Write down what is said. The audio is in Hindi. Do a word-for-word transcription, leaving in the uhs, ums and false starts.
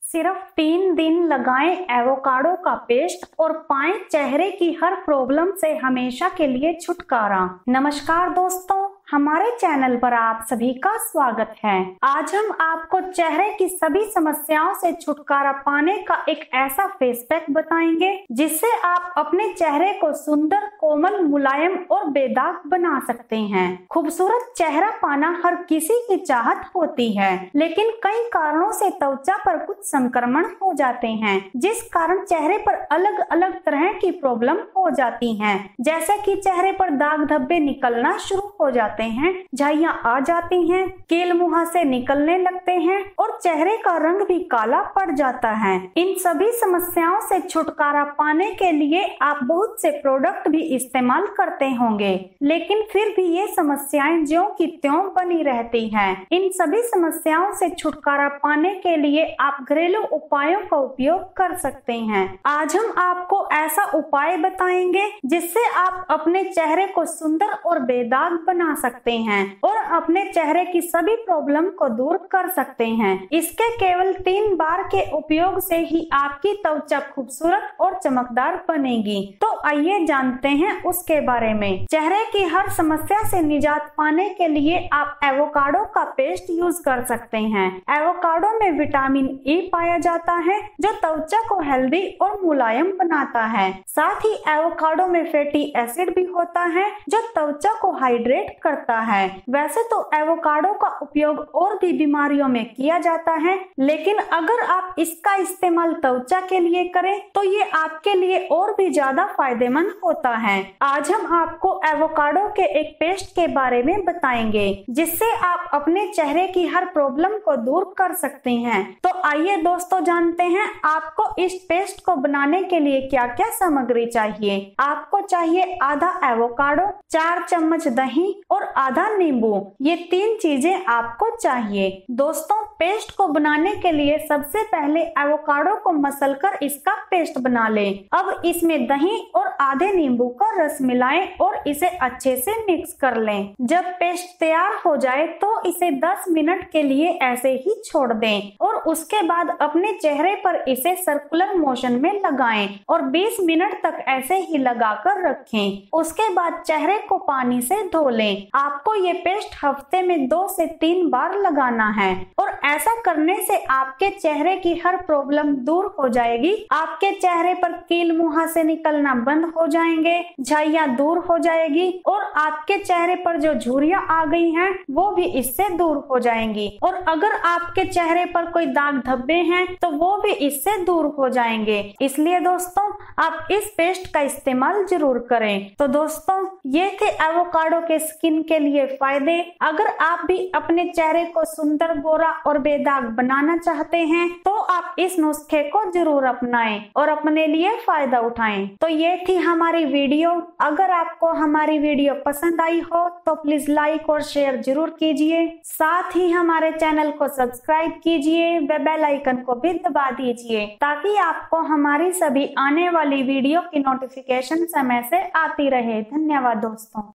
सिर्फ तीन दिन लगाएं एवोकाडो का पेस्ट और पाएं चेहरे की हर प्रॉब्लम से हमेशा के लिए छुटकारा। नमस्कार दोस्तों, हमारे चैनल पर आप सभी का स्वागत है। आज हम आपको चेहरे की सभी समस्याओं से छुटकारा पाने का एक ऐसा फेस पैक बताएंगे जिससे आप अपने चेहरे को सुंदर, कोमल, मुलायम और बेदाग बना सकते हैं। खूबसूरत चेहरा पाना हर किसी की चाहत होती है, लेकिन कई कारणों से त्वचा पर कुछ संक्रमण हो जाते हैं, जिस कारण चेहरे पर अलग अलग तरह की प्रॉब्लम हो जाती हैं। जैसे कि चेहरे पर दाग धब्बे निकलना शुरू हो जाते हैं, झाइयां आ जाती हैं, कील मुंह से निकलने लगते हैं और चेहरे का रंग भी काला पड़ जाता है। इन सभी समस्याओं से छुटकारा पाने के लिए आप बहुत से प्रोडक्ट भी इस्तेमाल करते होंगे, लेकिन फिर भी ये समस्याएं ज्यों की त्यों बनी रहती हैं। इन सभी समस्याओं से छुटकारा पाने के लिए आप घरेलू उपायों का उपयोग कर सकते हैं। आज हम आपको ऐसा उपाय बताएंगे जिससे आप अपने चेहरे को सुंदर और बेदाग बना सकते हैं और अपने चेहरे की सभी प्रॉब्लम को दूर कर सकते हैं। इसके केवल तीन बार के उपयोग से ही आपकी त्वचा खूबसूरत और चमकदार बनेगी। तो आइए जानते हैं उसके बारे में। चेहरे की हर समस्या से निजात पाने के लिए आप एवोकाडो का पेस्ट यूज कर सकते हैं। एवोकाडो में विटामिन ई पाया जाता है जो त्वचा को हेल्दी और मुलायम बनाता है। साथ ही एवोकाडो में फैटी एसिड भी होता है जो त्वचा को हाइड्रेट करता है। वैसे तो एवोकाडो का उपयोग और भी बीमारियों में किया जाता है, लेकिन अगर आप इसका इस्तेमाल त्वचा के लिए करें तो ये आपके लिए और भी ज्यादा फायदेमंद होता है। आज हम आपको एवोकाडो के एक पेस्ट के बारे में बताएंगे जिससे आप अपने चेहरे की हर प्रॉब्लम को दूर कर सकते हैं। तो आइए दोस्तों जानते हैं आपको इस पेस्ट को बनाने के लिए क्या क्या सामग्री चाहिए। आपको चाहिए आधा एवोकाडो, चार चम्मच दही और आधा नींबू। ये तीन चीजें आपको चाहिए। दोस्तों, पेस्ट को बनाने के लिए सबसे पहले एवोकाडो को मसलकर इसका पेस्ट बना लें। अब इसमें दही और आधे नींबू का रस मिलाएं और इसे अच्छे से मिक्स कर लें। जब पेस्ट तैयार हो जाए तो इसे दस मिनट के लिए ऐसे ही छोड़ दें और उसके बाद अपने चेहरे पर इसे सर्कुलर मोशन में लगाएं और बीस मिनट तक ऐसे ही लगाकर रखें। उसके बाद चेहरे को पानी से धो लें। आपको ये पेस्ट हफ्ते में दो से तीन बार लगाना है और ऐसा करने से आपके चेहरे की हर प्रॉब्लम दूर हो जाएगी। आपके चेहरे पर कील मुंह से निकलना बंद हो जाएंगे, झाइयां दूर हो जाएगी और आपके चेहरे पर जो झुर्रियां आ गई हैं वो भी इससे दूर हो जाएंगी। और अगर आपके चेहरे पर कोई दाग धब्बे हैं तो वो भी इससे दूर हो जाएंगे। इसलिए दोस्तों, आप इस पेस्ट का इस्तेमाल जरूर करें। तो दोस्तों, ये थे एवोकाडो के स्किन के लिए फायदे। अगर आप भी अपने चेहरे को सुंदर, गोरा और बेदाग बनाना चाहते हैं तो आप इस नुस्खे को जरूर अपनाएं और अपने लिए फायदा उठाएं। तो ये थी हमारी वीडियो। अगर आपको हमारी वीडियो पसंद आई हो तो प्लीज लाइक और शेयर जरूर कीजिए। साथ ही हमारे चैनल को सब्सक्राइब कीजिए, बेल आइकन को भी दबा दीजिए ताकि आपको हमारी सभी आने वाली वीडियो की नोटिफिकेशन समय से आती रहे। धन्यवाद दोस्तों।